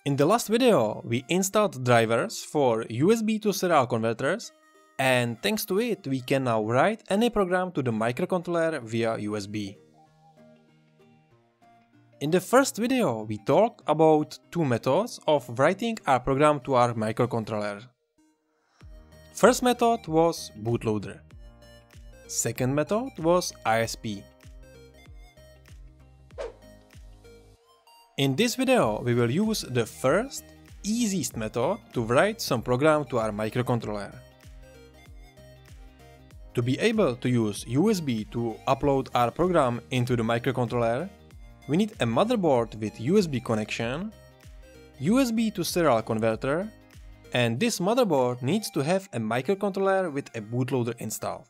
In the last video, we installed drivers for USB to serial converters, and thanks to it, we can now write any program to the microcontroller via USB. In the first video, we talked about two methods of writing our program to our microcontroller. First method was bootloader. Second method was ISP. In this video, we will use the first, easiest method to write some program to our microcontroller. To be able to use USB to upload our program into the microcontroller, we need a motherboard with USB connection, USB to serial converter, and this motherboard needs to have a microcontroller with a bootloader installed.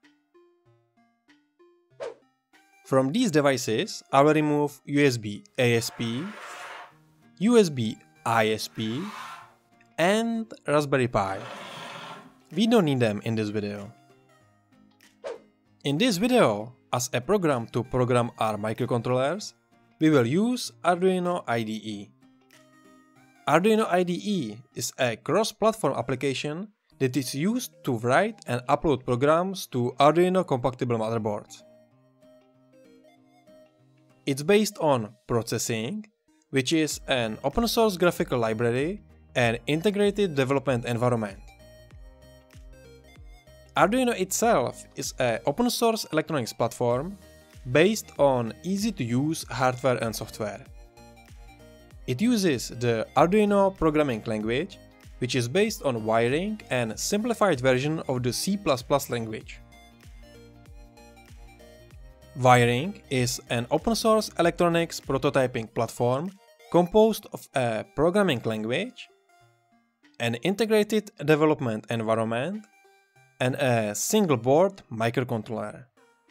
From these devices, I will remove USB ASP, USB ISP, and Raspberry Pi. We don't need them in this video. In this video, as a program to program our microcontrollers, we will use Arduino IDE. Arduino IDE is a cross-platform application that is used to write and upload programs to Arduino-compatible motherboards. It's based on Processing, which is an open-source graphical library and integrated development environment. Arduino itself is an open-source electronics platform based on easy-to-use hardware and software. It uses the Arduino programming language, which is based on wiring and simplified version of the C++ language. Wiring is an open-source electronics prototyping platform composed of a programming language, an integrated development environment, and a single board microcontroller.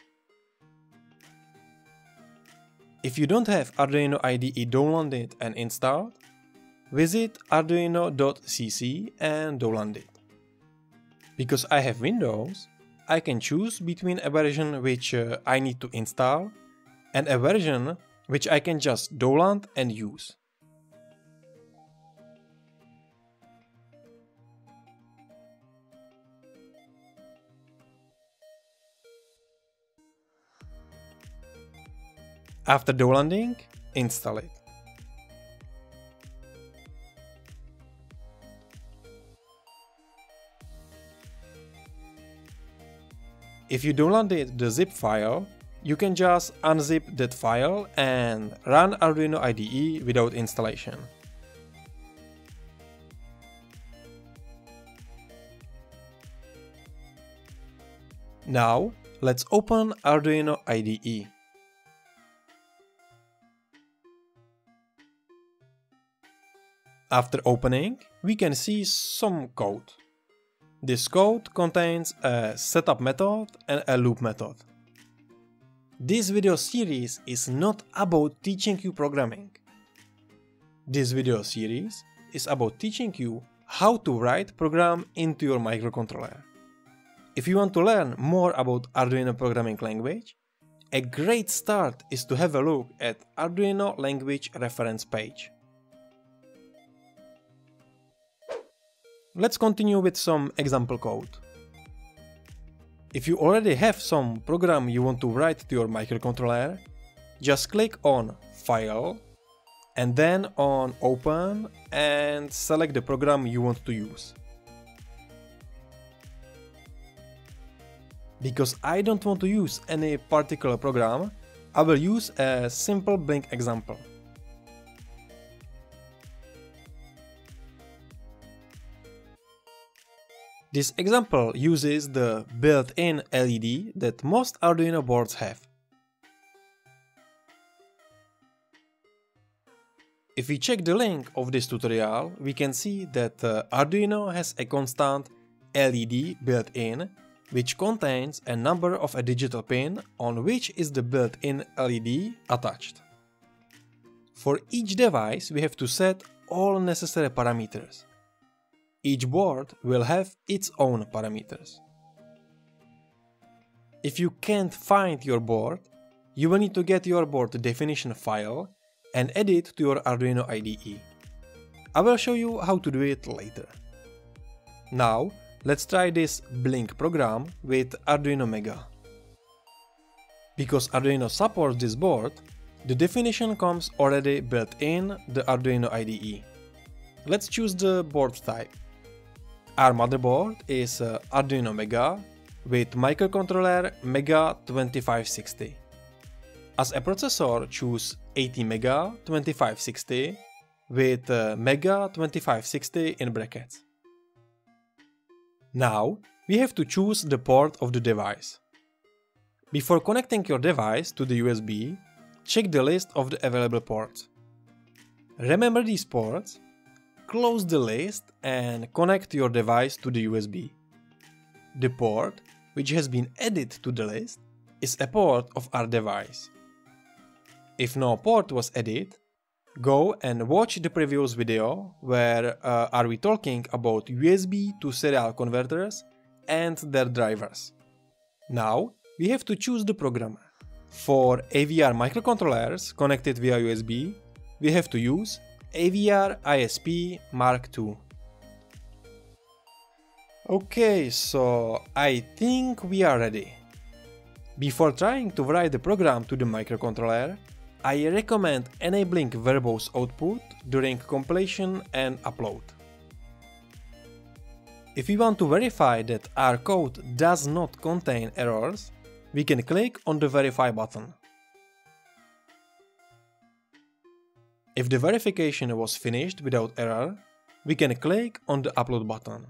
If you don't have Arduino IDE downloaded and installed, visit arduino.cc and download it. Because I have Windows, I can choose between a version which I need to install and a version which I can just download and use. After downloading, install it. If you downloaded the zip file, you can just unzip that file and run Arduino IDE without installation. Now, let's open Arduino IDE. After opening, we can see some code. This code contains a setup method and a loop method. This video series is not about teaching you programming. This video series is about teaching you how to write program into your microcontroller. If you want to learn more about Arduino programming language, a great start is to have a look at Arduino language reference page. Let's continue with some example code. If you already have some program you want to write to your microcontroller, just click on File and then on Open and select the program you want to use. Because I don't want to use any particular program, I will use a simple blink example. This example uses the built-in LED that most Arduino boards have. If we check the link of this tutorial, we can see that Arduino has a constant LED built-in, which contains a number of a digital pin on which is the built-in LED attached. For each device, we have to set all necessary parameters. Each board will have its own parameters. If you can't find your board, you will need to get your board definition file and add it to your Arduino IDE. I will show you how to do it later. Now, let's try this Blink program with Arduino Mega. Because Arduino supports this board, the definition comes already built in the Arduino IDE. Let's choose the board type. Our motherboard is Arduino Mega with microcontroller Mega 2560. As a processor, choose ATmega 2560 with Mega 2560 in brackets. Now, we have to choose the port of the device. Before connecting your device to the USB, check the list of the available ports. Remember these ports, close the list and connect your device to the USB. The port, which has been added to the list, is a port of our device. If no port was added, go and watch the previous video where are we talking about USB to serial converters and their drivers. Now we have to choose the programmer. For AVR microcontrollers connected via USB, we have to use AVR ISP Mark II. Okay, so I think we are ready. Before trying to write the program to the microcontroller, I recommend enabling verbose output during compilation and upload. If we want to verify that our code does not contain errors, we can click on the Verify button. If the verification was finished without error, we can click on the Upload button.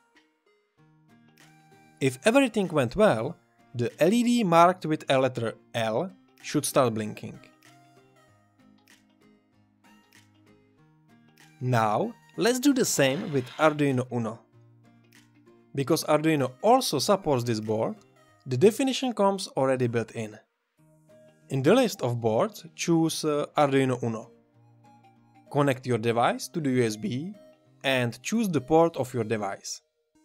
If everything went well, the LED marked with a letter L should start blinking. Now, let's do the same with Arduino Uno. Because Arduino also supports this board, the definition comes already built in. In the list of boards, choose Arduino Uno. Connect your device to the USB and choose the port of your device.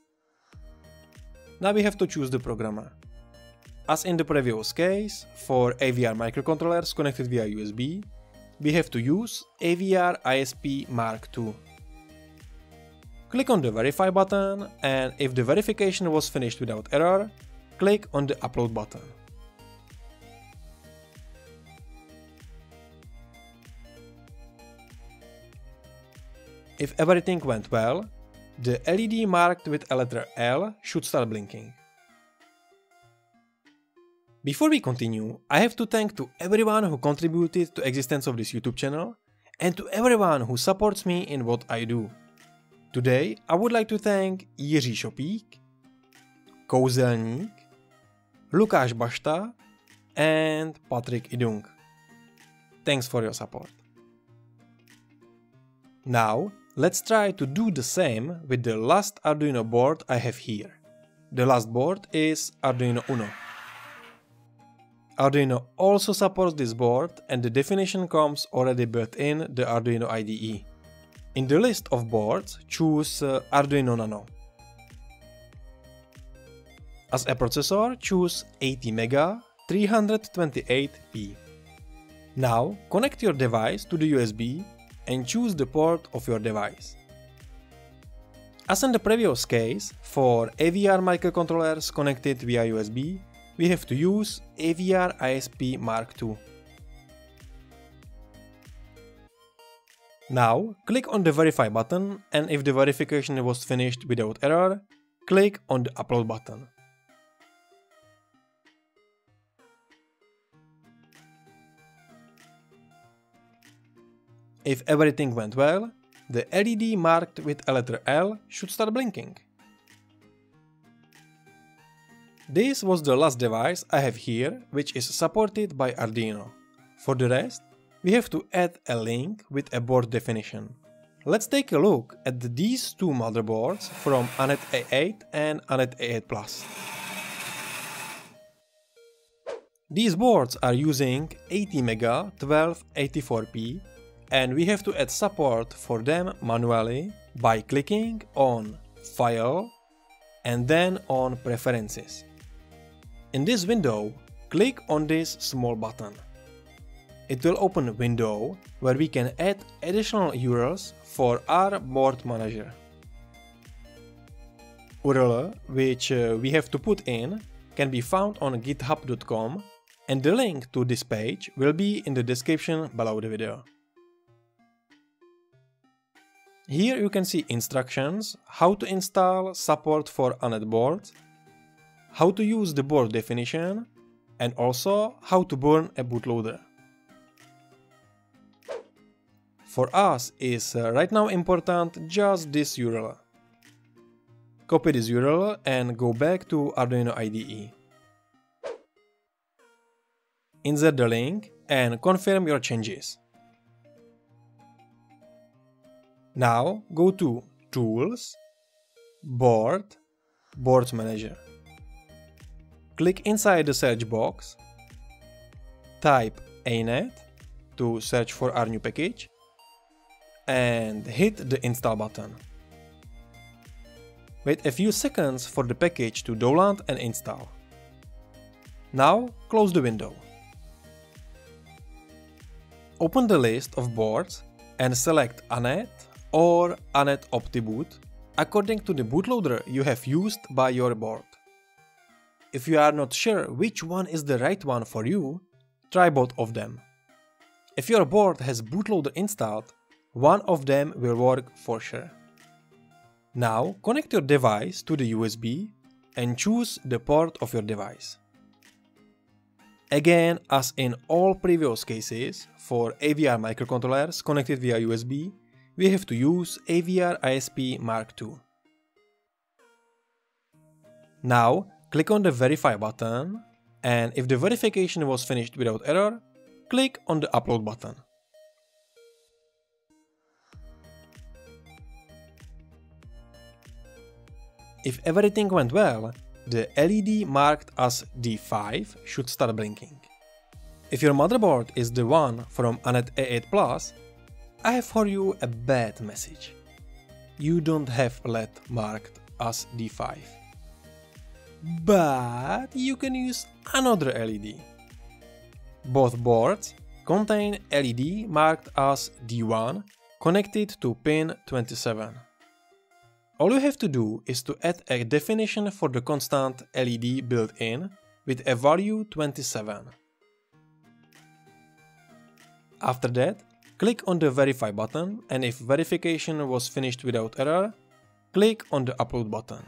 Now we have to choose the programmer. As in the previous case, for AVR microcontrollers connected via USB, we have to use AVR ISP Mark II. Click on the Verify button, and if the verification was finished without error, click on the Upload button. If everything went well, the LED marked with a letter L should start blinking. Before we continue, I have to thank to everyone who contributed to existence of this YouTube channel and to everyone who supports me in what I do. Today I would like to thank Jiří Šopík, Kouzelník, Lukáš Bašta and Patrik Idung. Thanks for your support. Now, let's try to do the same with the last Arduino board I have here. The last board is Arduino Uno. Arduino also supports this board and the definition comes already built in the Arduino IDE. In the list of boards, choose Arduino Nano. As a processor, choose ATmega 328P. Now, connect your device to the USB and choose the port of your device. As in the previous case, for AVR microcontrollers connected via USB, we have to use AVR ISP Mark II. Now, click on the Verify button, and if the verification was finished without error, click on the Upload button. If everything went well, the LED marked with a letter L should start blinking. This was the last device I have here, which is supported by Arduino. For the rest, we have to add a link with a board definition. Let's take a look at these two motherboards from Anet A8 and Anet A8 Plus. These boards are using ATmega 1284P, and we have to add support for them manually by clicking on File and then on Preferences. In this window, click on this small button. it will open a window where we can add additional URLs for our board manager. URL which we have to put in can be found on github.com, and the link to this page will be in the description below the video. Here you can see instructions how to install support for .NET boards, how to use the board definition, and also how to burn a bootloader. For us is right now important just this URL. Copy this URL and go back to Arduino IDE. Insert the link and confirm your changes. Now go to Tools, Board, Board Manager. Click inside the search box, type ANET to search for our new package, and hit the install button. Wait a few seconds for the package to download and install. Now close the window. Open the list of boards and select ANET or ANET OptiBoot according to the bootloader you have used by your board. If you are not sure which one is the right one for you, try both of them. If your board has bootloader installed, one of them will work for sure. Now connect your device to the USB and choose the port of your device. Again, as in all previous cases, for AVR microcontrollers connected via USB, we have to use AVR ISP Mark II. Now click on the Verify button, and if the verification was finished without error, click on the Upload button. If everything went well, the LED marked as D5 should start blinking. If your motherboard is the one from ANET A8+, I have for you a bad message. You don't have LED marked as D5. But you can use another LED. Both boards contain LED marked as D1 connected to pin 27. All you have to do is to add a definition for the constant LED built in with a value 27. After that, click on the Verify button, and if verification was finished without error, click on the Upload button.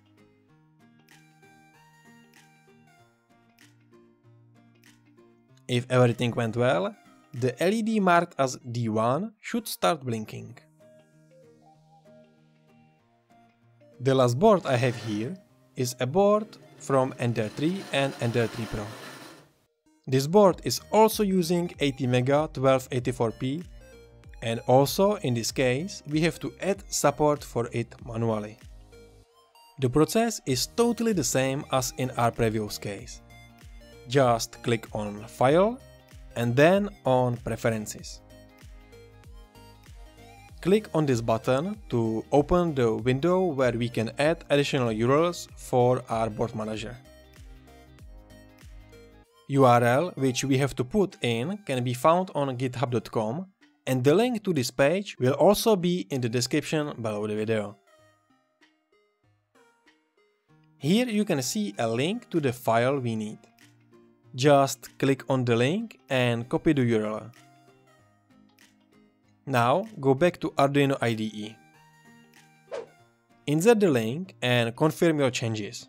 If everything went well, the LED marked as D1 should start blinking. The last board I have here is a board from Ender 3 and Ender 3 Pro. This board is also using ATmega 1284p, and also in this case we have to add support for it manually. The process is totally the same as in our previous case. Just click on File and then on Preferences. Click on this button to open the window where we can add additional URLs for our board manager. URL which we have to put in can be found on github.com, and the link to this page will also be in the description below the video. Here you can see a link to the file we need. Just click on the link and copy the URL. Now go back to Arduino IDE. Insert the link and confirm your changes.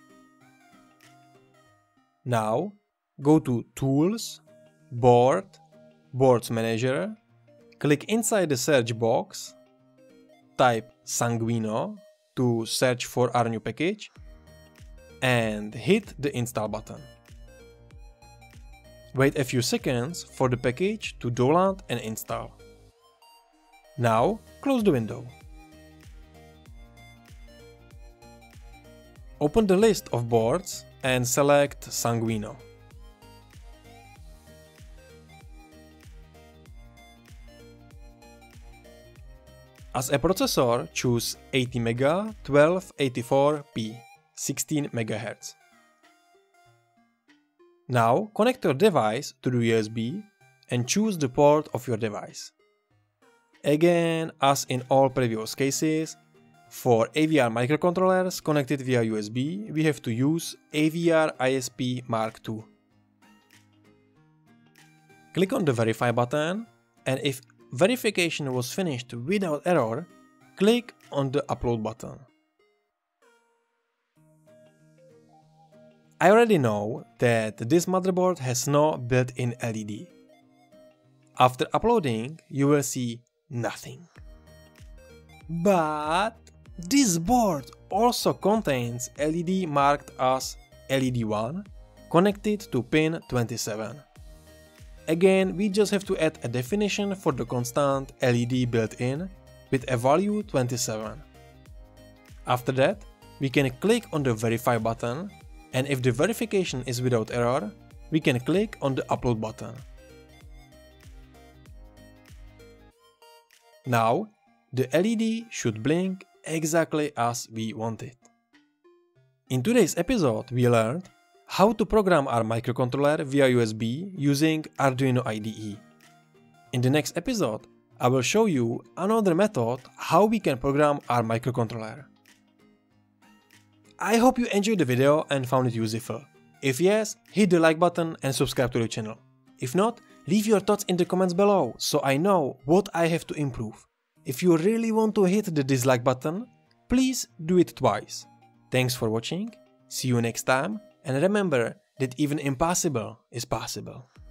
Now go to Tools, Board, Boards Manager, click inside the search box, type Sanguino to search for our new package, and hit the install button. Wait a few seconds for the package to download and install. Now close the window. Open the list of boards and select Sanguino. As a processor, choose ATmega 1284p, 16 MHz. Now connect your device to the USB and choose the port of your device. Again, as in all previous cases, for AVR microcontrollers connected via USB, we have to use AVR ISP Mark II. Click on the Verify button, and if verification was finished without error, click on the Upload button. I already know that this motherboard has no built-in LED. After uploading, you will see nothing. But this board also contains LED marked as LED1 connected to pin 27. Again, we just have to add a definition for the constant LED built in with a value 27. After that, we can click on the Verify button, and if the verification is without error, we can click on the Upload button. Now, the LED should blink exactly as we want it. In today's episode, we learned how to program our microcontroller via USB using Arduino IDE. In the next episode, I will show you another method how we can program our microcontroller. I hope you enjoyed the video and found it useful. If yes, hit the like button and subscribe to the channel. If not, leave your thoughts in the comments below so I know what I have to improve. If you really want to hit the dislike button, please do it twice. Thanks for watching, see you next time, and remember that even impossible is possible.